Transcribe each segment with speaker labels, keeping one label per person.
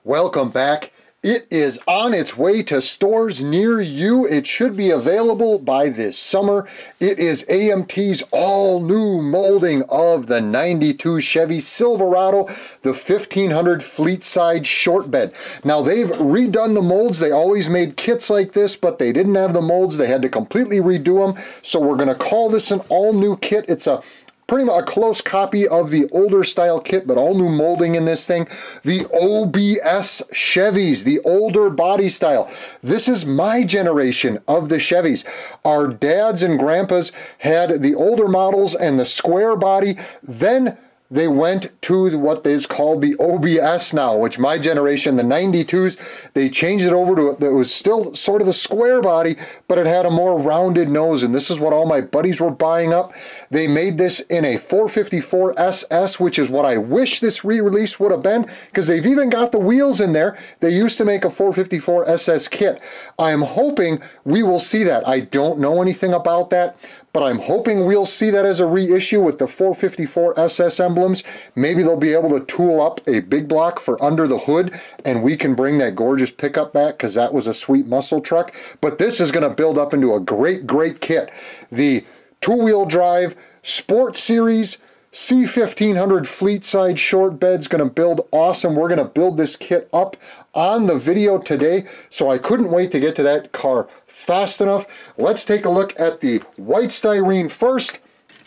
Speaker 1: Welcome back. It is on its way to stores near you. It should be available by this summer. It is AMT's all-new molding of the 92 Chevy Silverado, the 1500 fleet side short bed. Now, they've redone the molds. They always made kits like this, but they didn't have the molds. They had to completely redo them. So we're going to call this an all-new kit. It's pretty much a close copy of the older style kit, but all new molding in this thing. The OBS Chevys, the older body style. This is my generation of the Chevys. Our dads and grandpas had the older models and the square body. Then they went to what is called the OBS now, which my generation, the 92s, they changed it over to, it was still sort of the square body, but it had a more rounded nose, and this is what all my buddies were buying up. They made this in a 454 SS, which is what I wish this re-release would have been, because they've even got the wheels in there. They used to make a 454 SS kit. I'm hoping we will see that. I don't know anything about that, but I'm hoping we'll see that as a reissue with the 454 SS emblems. Maybe they'll be able to tool up a big block for under the hood, and we can bring that gorgeous pickup back, because that was a sweet muscle truck. But this is going to build up into a great, great kit. The two-wheel drive Sport Series C1500 fleet side short bed's going to build awesome. We're going to build this kit up on the video today, so I couldn't wait to get to that car fast enough. Let's take a look at the white styrene first.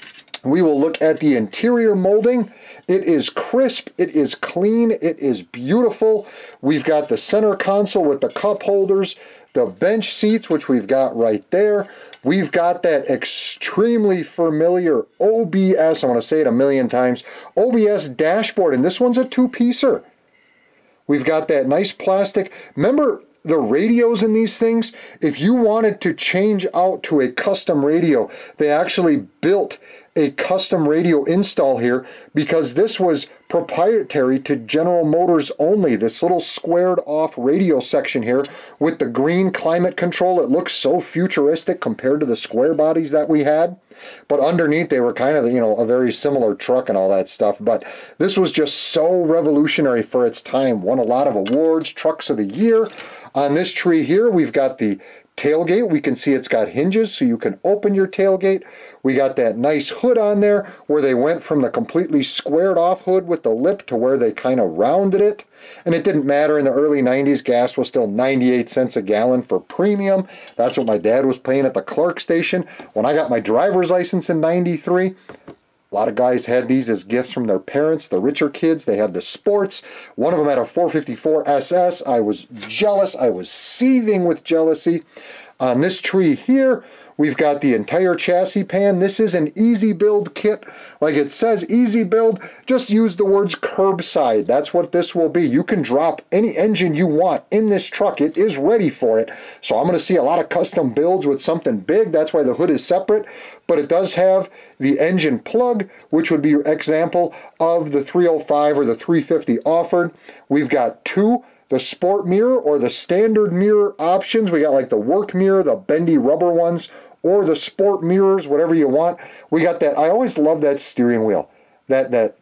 Speaker 1: We will look at the interior molding. It is crisp, it is clean, it is beautiful. We've got the center console with the cup holders, the bench seats, which we've got right there. We've got that extremely familiar OBS, I want to say it a million times, OBS dashboard, and this one's a two-piecer. We've got that nice plastic. Remember the radios in these things? If you wanted to change out to a custom radio, they actually built a custom radio install here, because this was proprietary to General Motors only. This little squared off radio section here with the green climate control. It looks so futuristic compared to the square bodies that we had. But underneath they were kind of, you know, a very similar truck and all that stuff. But this was just so revolutionary for its time. Won a lot of awards, Trucks of the Year. On this tree here, we've got the tailgate. We can see it's got hinges so you can open your tailgate. We got that nice hood on there where they went from the completely squared off hood with the lip to where they kind of rounded it. And it didn't matter in the early 90s, gas was still 98 cents a gallon for premium. That's what my dad was paying at the Clark station. When I got my driver's license in 93, a lot of guys had these as gifts from their parents, the richer kids. They had the sports. One of them had a 454 SS. I was jealous. I was seething with jealousy. On this tree here, we've got the entire chassis pan. This is an easy build kit. Like it says easy build, just use the words curbside. That's what this will be. You can drop any engine you want in this truck. It is ready for it. So I'm going to see a lot of custom builds with something big. That's why the hood is separate. But it does have the engine plug, which would be your example of the 305 or the 350 offered. We've got the sport mirror or the standard mirror options. We got like the work mirror, the bendy rubber ones, or the sport mirrors, whatever you want. We got that. I always love that steering wheel. That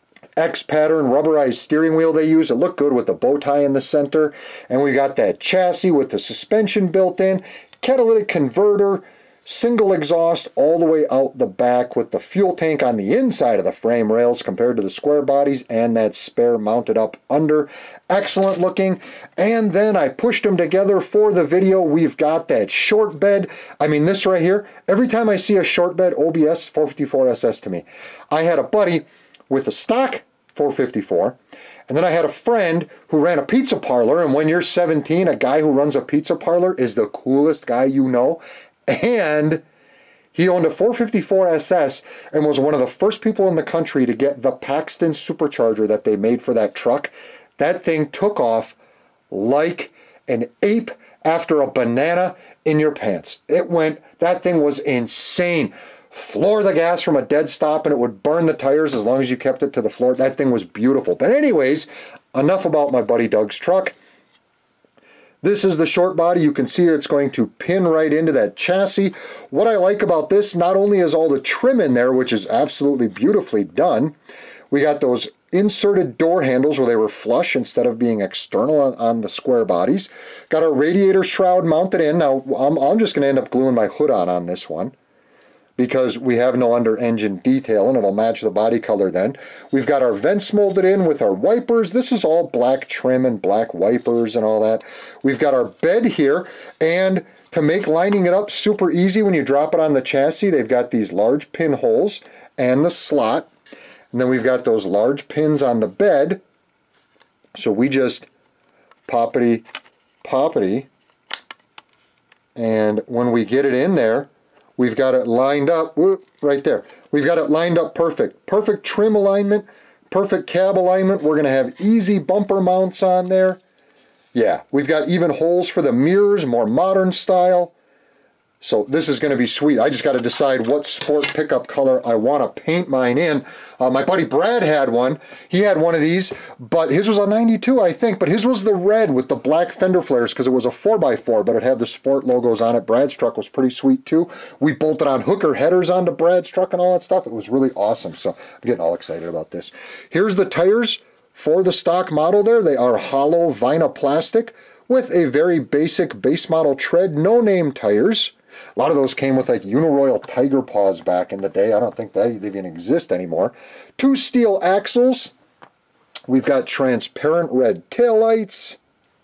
Speaker 1: X pattern rubberized steering wheel they use. It looked good with the bow tie in the center. And we got that chassis with the suspension built in, catalytic converter, single exhaust all the way out the back with the fuel tank on the inside of the frame rails compared to the square bodies, and that spare mounted up under. Excellent looking. And then I pushed them together for the video. We've got that short bed. I mean, this right here, every time I see a short bed, OBS 454 SS to me. I had a buddy with a stock 454, and then I had a friend who ran a pizza parlor, and when you're 17, a guy who runs a pizza parlor is the coolest guy you know. And he owned a 454 SS and was one of the first people in the country to get the Paxton supercharger that they made for that truck. That thing took off like an ape after a banana in your pants. That thing was insane. Floor the gas from a dead stop and it would burn the tires as long as you kept it to the floor. That thing was beautiful. But anyways, enough about my buddy Doug's truck. This is the short body. You can see it's going to pin right into that chassis. What I like about this, not only is all the trim in there, which is absolutely beautifully done, we got those inserted door handles where they were flush instead of being external on the square bodies. Got our radiator shroud mounted in. Now, I'm just going to end up gluing my hood on this one, because we have no under engine detail and it'll match the body color then. We've got our vents molded in with our wipers. This is all black trim and black wipers and all that. We've got our bed here, and to make lining it up super easy when you drop it on the chassis, they've got these large pinholes and the slot. And then we've got those large pins on the bed. So we just poppity, poppity. And when we get it in there, we've got it lined up, whoop, right there. We've got it lined up perfect. Perfect trim alignment, perfect cab alignment. We're going to have easy bumper mounts on there. Yeah, we've got even holes for the mirrors, more modern style. So this is going to be sweet. I just got to decide what sport pickup color I want to paint mine in. My buddy Brad had one. He had one of these, but his was a 92, I think. But his was the red with the black fender flares because it was a 4x4, but it had the sport logos on it. Brad's truck was pretty sweet too. We bolted on hooker headers onto Brad's truck and all that stuff. It was really awesome. So I'm getting all excited about this. Here's the tires for the stock model there. They are hollow vinyl plastic with a very basic base model tread, no name tires. A lot of those came with like Uniroyal Tiger Paws back in the day. I don't think they even exist anymore. 2 steel axles. We've got transparent red taillights.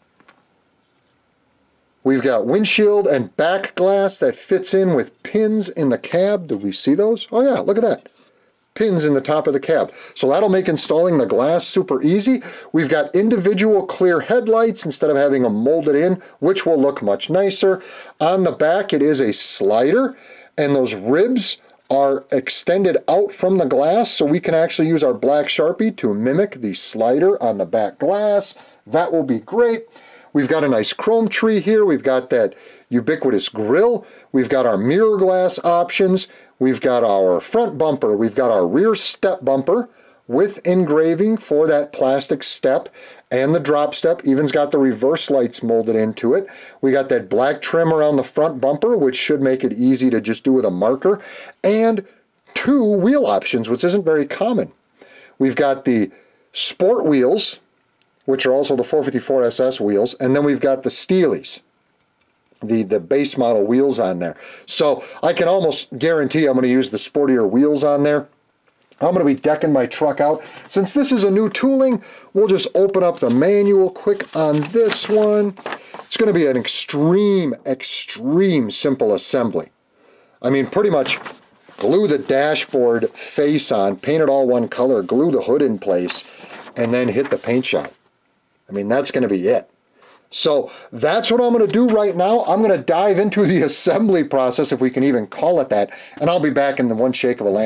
Speaker 1: We've got windshield and back glass that fits in with pins in the cab. Did we see those? Oh yeah, look at that. Pins in the top of the cab. So that'll make installing the glass super easy. We've got individual clear headlights instead of having them molded in, which will look much nicer. On the back, it is a slider, and those ribs are extended out from the glass, so we can actually use our black Sharpie to mimic the slider on the back glass. That will be great. We've got a nice chrome tree here. We've got that ubiquitous grille. We've got our mirror glass options. We've got our front bumper. We've got our rear step bumper with engraving for that plastic step and the drop step. Even's got the reverse lights molded into it. We got that black trim around the front bumper, which should make it easy to just do with a marker. And 2 wheel options, which isn't very common. We've got the sport wheels, which are also the 454 SS wheels, and then we've got the Steelies, the base model wheels on there. So I can almost guarantee I'm going to use the sportier wheels on there. I'm going to be decking my truck out. Since this is a new tooling, we'll just open up the manual quick on this one. It's going to be an extreme simple assembly. I mean, pretty much glue the dashboard face on, paint it all one color, glue the hood in place, and then hit the paint shop. I mean, that's going to be it. So that's what I'm going to do right now. I'm going to dive into the assembly process, if we can even call it that, and I'll be back in the one shake of a lamb's tail.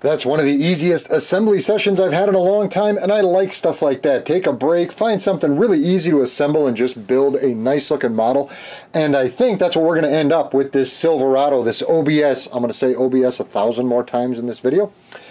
Speaker 1: That's one of the easiest assembly sessions I've had in a long time, and I like stuff like that. Take a break, find something really easy to assemble, and just build a nice looking model. And I think that's what we're going to end up with this Silverado, this OBS. I'm going to say OBS 1,000 more times in this video.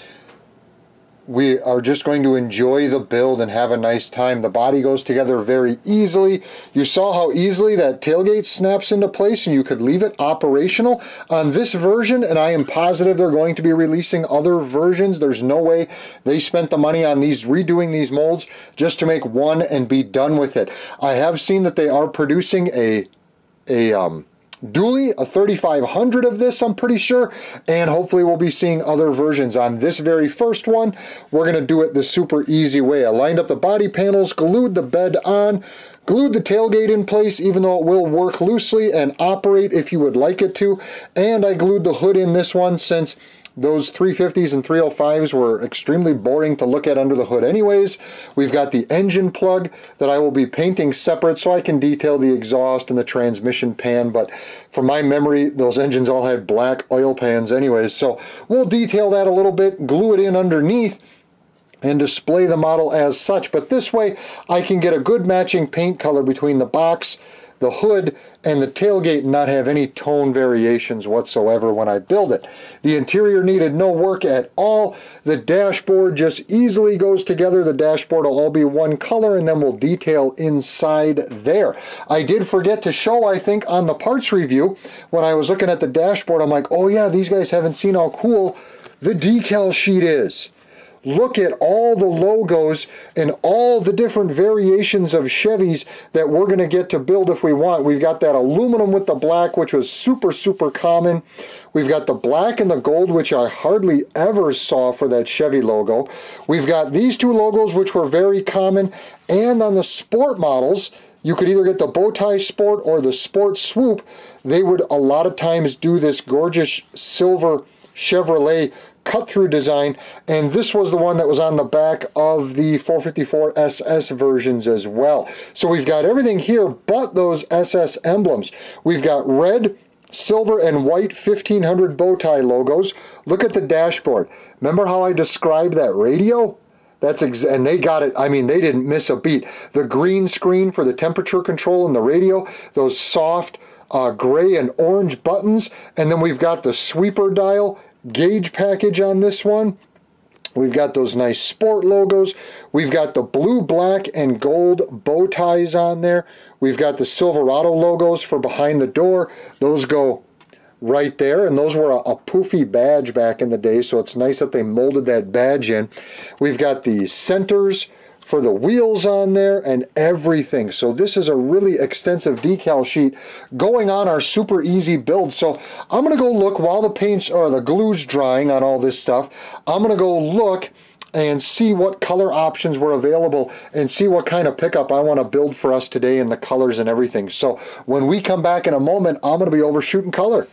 Speaker 1: We are just going to enjoy the build and have a nice time. The body goes together very easily. You saw how easily that tailgate snaps into place, and you could leave it operational on this version, and I am positive they're going to be releasing other versions. There's no way they spent the money on these redoing these molds just to make one and be done with it. I have seen that they are producing a dually, a 3500 of this, I'm pretty sure, and hopefully we'll be seeing other versions. On this very first one, we're going to do it the super easy way. I lined up the body panels, glued the bed on, glued the tailgate in place, even though it will work loosely and operate if you would like it to, and I glued the hood in this one since those 350s and 305s were extremely boring to look at under the hood anyways. We've got the engine plug that I will be painting separate so I can detail the exhaust and the transmission pan, but from my memory, those engines all had black oil pans anyways, so we'll detail that a little bit, glue it in underneath, and display the model as such. But this way, I can get a good matching paint color between the box, the hood, and the tailgate and not have any tone variations whatsoever when I build it. The interior needed no work at all. The dashboard just easily goes together. The dashboard will all be one color, and then we'll detail inside there. I did forget to show, I think, on the parts review, when I was looking at the dashboard, I'm like, oh yeah, these guys haven't seen how cool the decal sheet is. Look at all the logos and all the different variations of Chevys that we're going to get to build if we want. We've got that aluminum with the black, which was super, super common. We've got the black and the gold, which I hardly ever saw for that Chevy logo. We've got these two logos, which were very common. And on the sport models, you could either get the bow tie sport or the sport swoop. They would a lot of times do this gorgeous silver Chevrolet cut-through design, and this was the one that was on the back of the 454 SS versions as well. So we've got everything here but those SS emblems. We've got red, silver, and white 1500 bow tie logos. Look at the dashboard. Remember how I described that radio? And they got it, I mean, they didn't miss a beat. The green screen for the temperature control in the radio, those soft gray and orange buttons, and then we've got the sweeper dial gauge package on this one. We've got those nice sport logos. We've got the blue, black, and gold bow ties on there. We've got the Silverado logos for behind the door. Those go right there, and those were a poofy badge back in the day, so it's nice that they molded that badge in. We've got the centers for the wheels on there and everything. So this is a really extensive decal sheet going on our super easy build. So I'm going to go look while the paints or the glue's drying on all this stuff. I'm going to go look and see what color options were available and see what kind of pickup I want to build for us today and the colors and everything. So when we come back in a moment, I'm going to be over shooting color.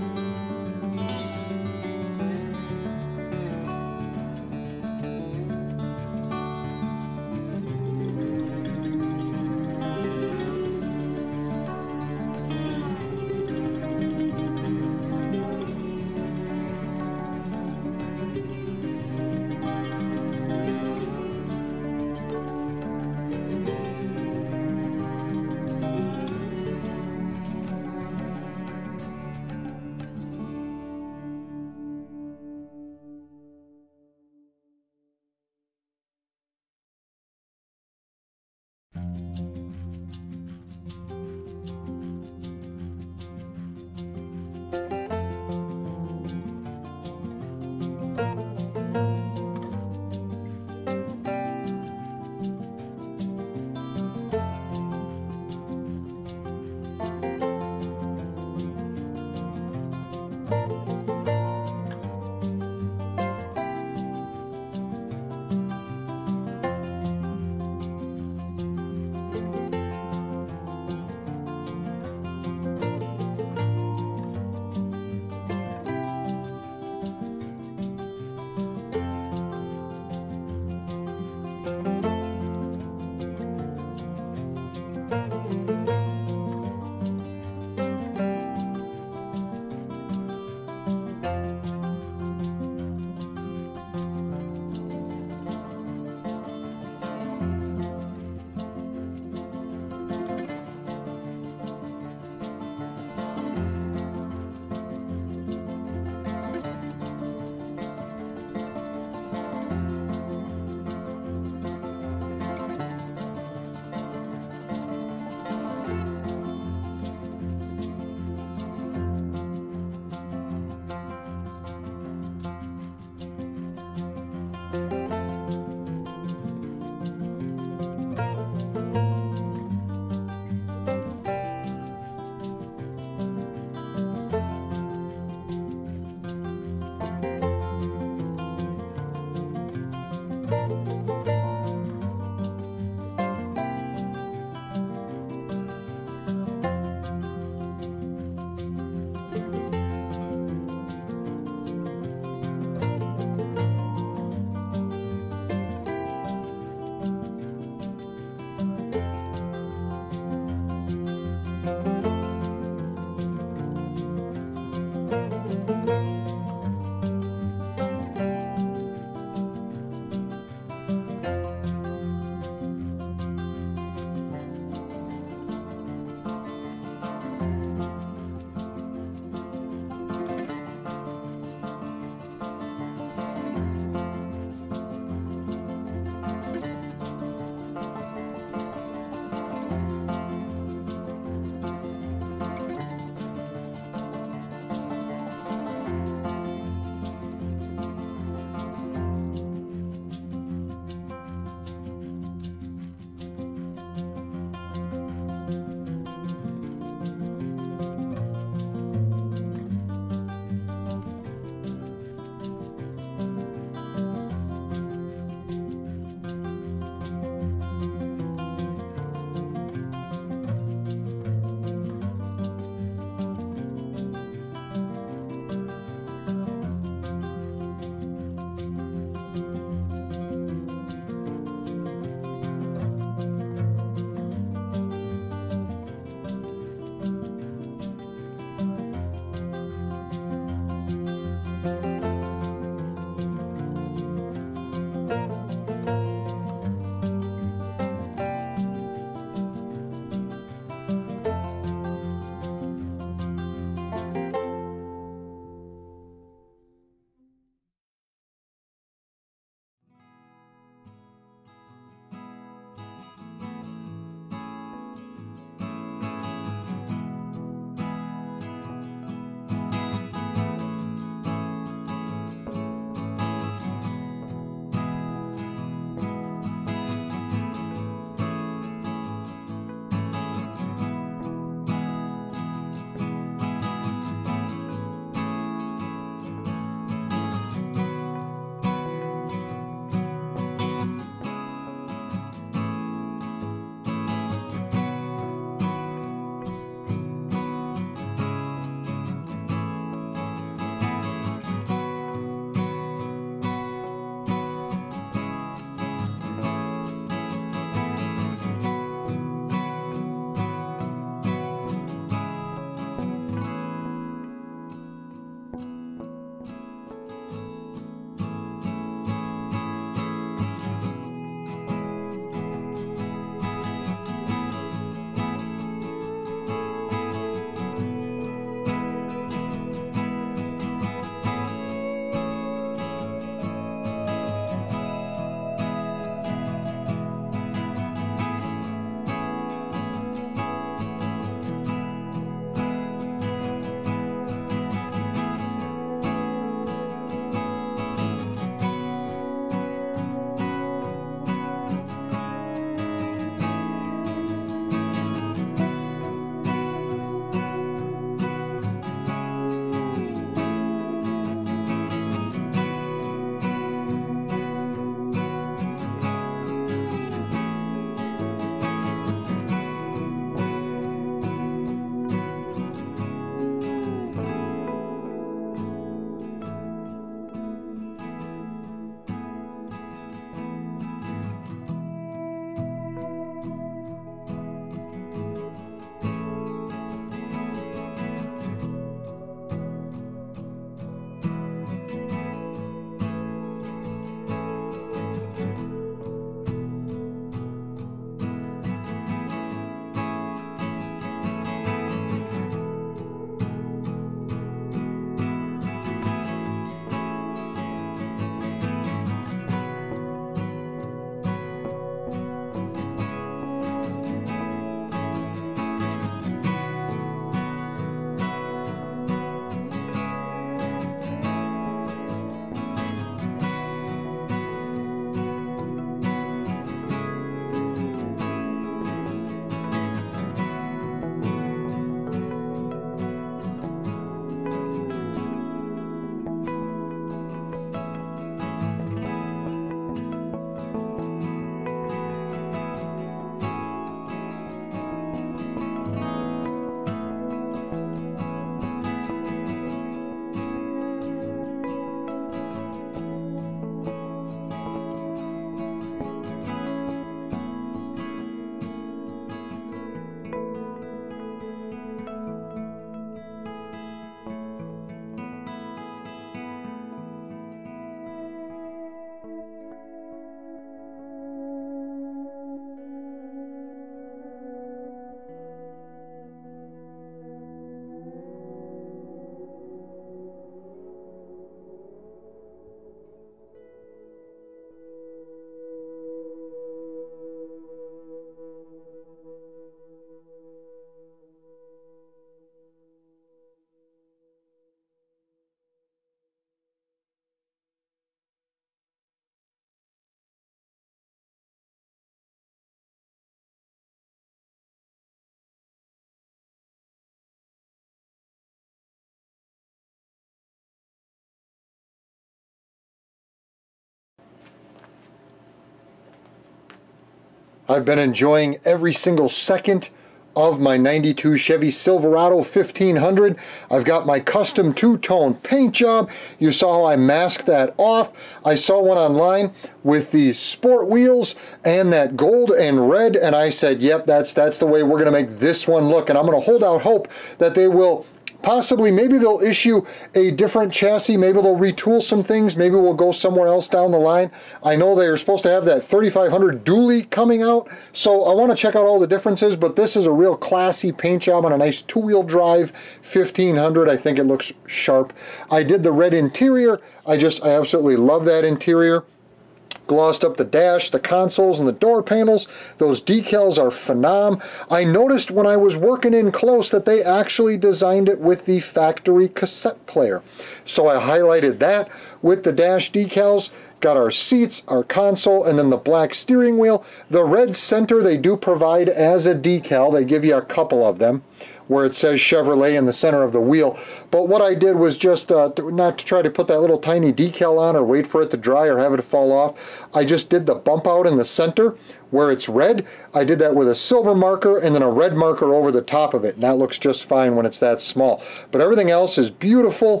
Speaker 1: I've been enjoying every single second of my 92 Chevy Silverado 1500. I've got my custom two-tone paint job. You saw how I masked that off. I saw one online with the sport wheels and that gold and red, and I said, yep, that's the way we're gonna make this one look. And I'm gonna hold out hope that they will possibly, maybe they'll issue a different chassis, maybe they'll retool some things, maybe we'll go somewhere else down the line. I know they are supposed to have that 3500 dually coming out, so I want to check out all the differences, but this is a real classy paint job on a nice two-wheel drive 1500. I think it looks sharp. I did the red interior. I absolutely love that interior. Glossed up the dash, the consoles, and the door panels. Those decals are phenom. I noticed when I was working in close that they actually designed it with the factory cassette player. So I highlighted that with the dash decals. Got our seats, our console, and then the black steering wheel. The red center they do provide as a decal. They give you a couple of them where it says Chevrolet in the center of the wheel. But what I did was just not to try to put that little tiny decal on or wait for it to dry or have it fall off. I just did the bump out in the center where it's red. I did that with a silver marker and then a red marker over the top of it, and that looks just fine when it's that small. But everything else is beautiful.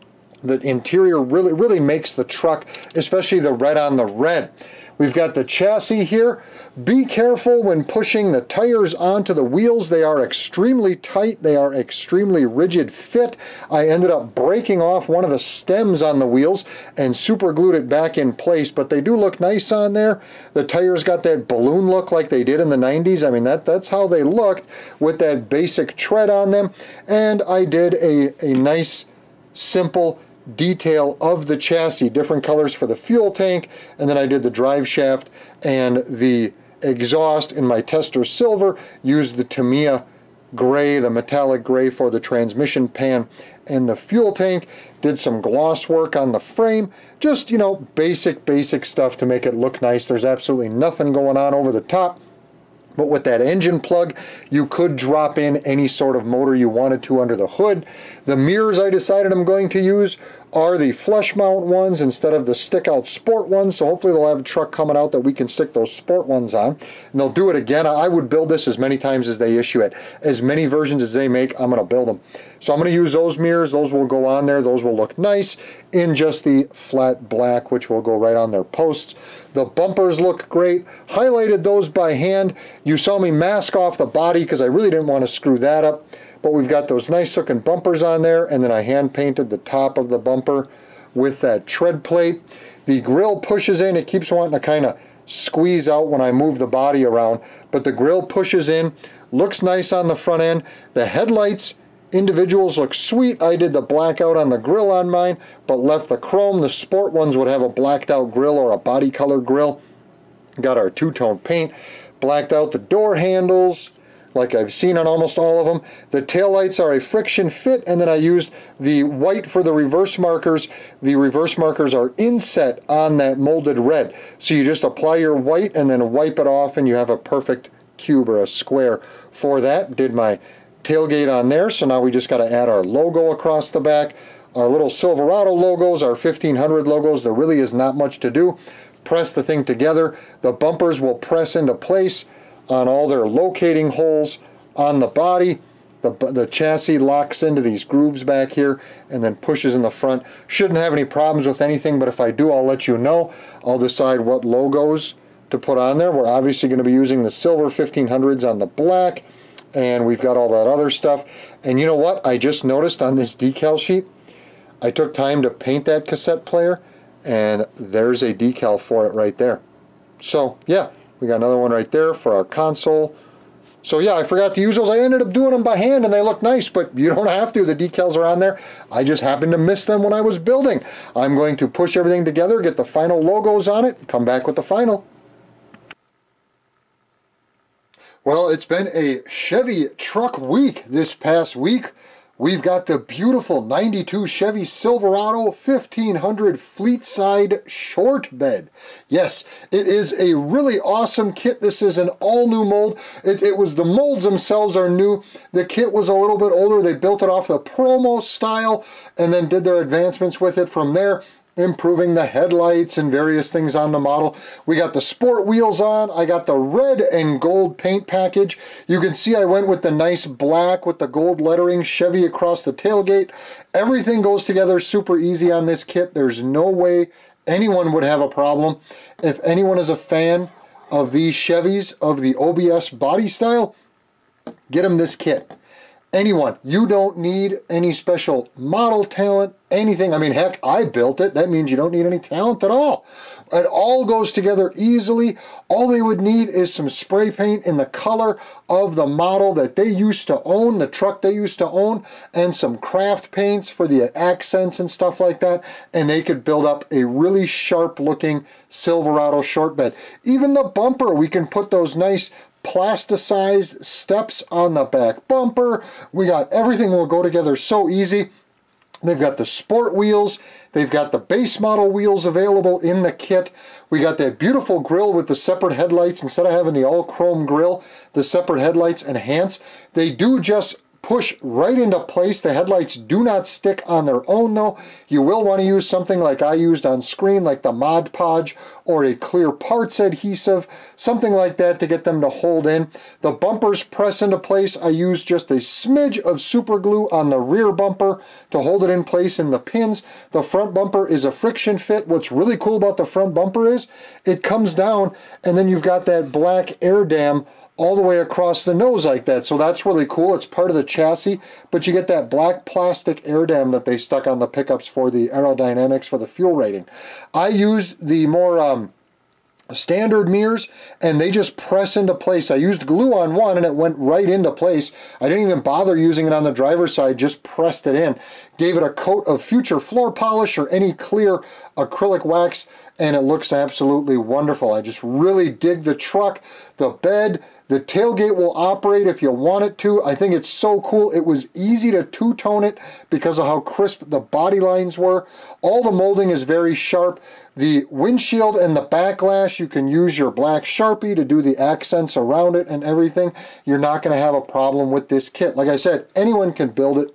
Speaker 1: The interior really makes the truck, especially the red on the red. We've got the chassis here. Be careful when pushing the tires onto the wheels. They are extremely tight. They are extremely rigid fit. I ended up breaking off one of the stems on the wheels and super glued it back in place, but they do look nice on there. The tires got that balloon look like they did in the 90s. I mean, that's how they looked with that basic tread on them. And I did a nice, simple detail of the chassis, different colors for the fuel tank, and then I did the drive shaft and the exhaust in my Tester silver, used the Tamiya gray, the metallic gray for the transmission pan and the fuel tank, did some gloss work on the frame, just, you know, basic stuff to make it look nice. There's absolutely nothing going on over the top. But with that engine plug, you could drop in any sort of motor you wanted to under the hood. The mirrors I decided I'm going to use are the flush mount ones instead of the stick out sport ones. So hopefully they'll have a truck coming out that we can stick those sport ones on. And they'll do it again. I would build this as many times as they issue it. As many versions as they make, I'm going to build them. So I'm going to use those mirrors. Those will go on there. Those will look nice in just the flat black, which will go right on their posts. The bumpers look great. Highlighted those by hand. You saw me mask off the body because I really didn't want to screw that up. But we've got those nice looking bumpers on there, and then I hand painted the top of the bumper with that tread plate. The grill pushes in. It keeps wanting to kind of squeeze out when I move the body around, but the grill pushes in. Looks nice on the front end. The headlights individuals look sweet. I did the blackout on the grill on mine, but left the chrome. The sport ones would have a blacked out grill or a body color grill. Got our two-tone paint. Blacked out the door handles, like I've seen on almost all of them. The taillights are a friction fit, and then I used the white for the reverse markers. The reverse markers are inset on that molded red. So you just apply your white and then wipe it off, and you have a perfect cube or a square for that. Did my tailgate on there, so now we just got to add our logo across the back. Our little Silverado logos, our 1500 logos, there really is not much to do. Press the thing together. The bumpers will press into place on all their locating holes on the body. The chassis locks into these grooves back here and then pushes in the front. Shouldn't have any problems with anything, but if I do, I'll let you know. I'll decide what logos to put on there. We're obviously going to be using the silver 1500s on the black, and we've got all that other stuff. And you know what? I just noticed on this decal sheet, I took time to paint that cassette player, and there's a decal for it right there. So yeah, we got another one right there for our console. So yeah, I forgot to use those. I ended up doing them by hand and they look nice, but you don't have to. The decals are on there. I just happened to miss them when I was building. I'm going to push everything together, get the final logos on it, come back with the final. Well, it's been a Chevy truck week this past week. We've got the beautiful 92 Chevy Silverado 1500 fleet side short bed. Yes, it is a really awesome kit. This is an all new mold. It was the molds themselves are new. The kit was a little bit older. They built it off the promo style and then did their advancements with it from there. improving the headlights and various things on the model. We got the sport wheels on. I got the red and gold paint package. You can see I went with the nice black with the gold lettering, Chevy across the tailgate. Everything goes together super easy on this kit. There's no way anyone would have a problem. If anyone is a fan of these Chevys, of the OBS body style, get them this kit. Anyone. You don't need any special model talent, anything. I mean, heck, I built it. That means you don't need any talent at all. It all goes together easily. All they would need is some spray paint in the color of the model that they used to own, the truck they used to own, and some craft paints for the accents and stuff like that, and they could build up a really sharp looking Silverado short bed. Even the bumper, we can put those nice plasticized steps on the back bumper. We got everything will go together so easy. They've got the sport wheels. They've got the base model wheels available in the kit. We got that beautiful grille with the separate headlights. Instead of having the all chrome grille, the separate headlights enhance. They do just push right into place. The headlights do not stick on their own though. You will want to use something like I used on screen, like the Mod Podge or a clear parts adhesive, something like that to get them to hold in. The bumpers press into place. I used just a smidge of super glue on the rear bumper to hold it in place in the pins. The front bumper is a friction fit. What's really cool about the front bumper is it comes down and then you've got that black air dam all the way across the nose like that. So that's really cool. It's part of the chassis, but you get that black plastic air dam that they stuck on the pickups for the aerodynamics for the fuel rating. I used the more standard mirrors and they just press into place. I used glue on one and it went right into place. I didn't even bother using it on the driver's side, just pressed it in. Gave it a coat of Future floor polish or any clear acrylic wax and it looks absolutely wonderful. I just really dig the truck, the bed. The tailgate will operate if you want it to. I think it's so cool. It was easy to two-tone it because of how crisp the body lines were. All the molding is very sharp. The windshield and the backlash, you can use your black Sharpie to do the accents around it and everything. You're not going to have a problem with this kit. Like I said, anyone can build it.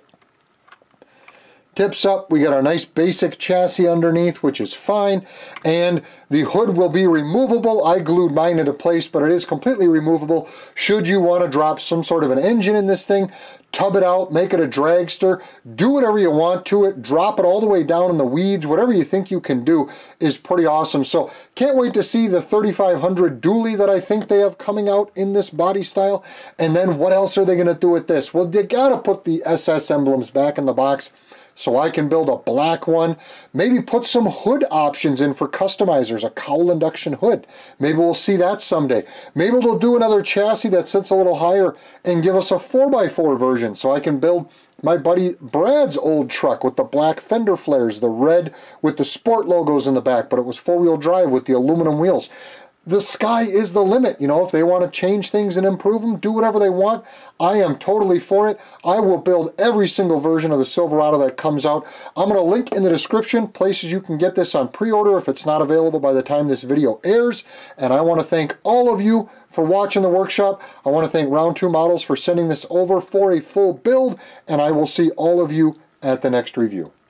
Speaker 1: Tips up, we got our nice basic chassis underneath, which is fine, and the hood will be removable. I glued mine into place, but it is completely removable. Should you want to drop some sort of an engine in this thing, tub it out, make it a dragster, do whatever you want to it, drop it all the way down in the weeds, whatever you think you can do is pretty awesome. So can't wait to see the 3500 dually that I think they have coming out in this body style. And then what else are they going to do with this? Well, they got to put the SS emblems back in the box so I can build a black one. Maybe put some hood options in for customizers, a cowl induction hood. Maybe we'll see that someday. Maybe they'll do another chassis that sits a little higher and give us a 4x4 version so I can build my buddy Brad's old truck with the black fender flares, the red with the sport logos in the back, but it was four-wheel drive with the aluminum wheels. The sky is the limit. You know, if they want to change things and improve them, do whatever they want. I am totally for it. I will build every single version of the Silverado that comes out. I'm going to link in the description places you can get this on pre-order if it's not available by the time this video airs. And I want to thank all of you for watching the workshop. I want to thank Round 2 Models for sending this over for a full build. And I will see all of you at the next review.